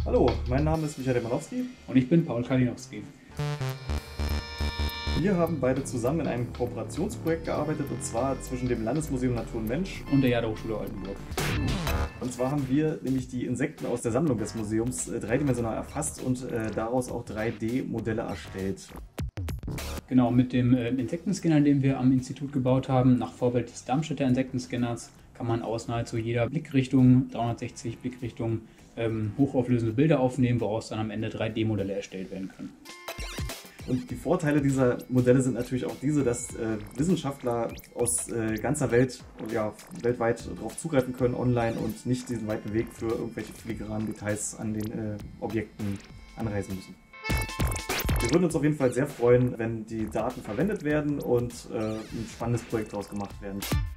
Hallo, mein Name ist Michael Demanowski. Und ich bin Paul Kalinowski. Wir haben beide zusammen in einem Kooperationsprojekt gearbeitet, und zwar zwischen dem Landesmuseum Natur und Mensch und der Jade-Hochschule Oldenburg. Und zwar haben wir nämlich die Insekten aus der Sammlung des Museums dreidimensional erfasst und daraus auch 3D-Modelle erstellt. Genau, mit dem Insektenscanner, den wir am Institut gebaut haben, nach Vorbild des Darmstädter Insektenscanners, kann man aus nahezu jeder Blickrichtung, 360 Blickrichtungen, hochauflösende Bilder aufnehmen, woraus dann am Ende 3D-Modelle erstellt werden können. Und die Vorteile dieser Modelle sind natürlich auch diese, dass Wissenschaftler aus ganzer Welt, ja, weltweit darauf zugreifen können online und nicht diesen weiten Weg für irgendwelche filigranen Details an den Objekten anreisen müssen. Wir würden uns auf jeden Fall sehr freuen, wenn die Daten verwendet werden und ein spannendes Projekt daraus gemacht werden.